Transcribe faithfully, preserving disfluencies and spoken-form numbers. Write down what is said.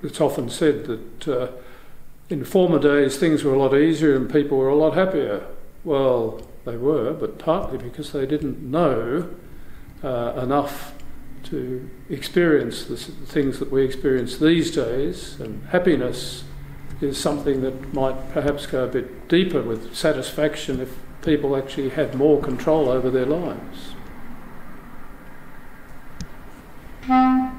it's often said that uh, in former days things were a lot easier and people were a lot happier. Well, they were, but partly because they didn't know uh, enough to experience the things that we experience these days, and happiness is something that might perhaps go a bit deeper with satisfaction if people actually had more control over their lives.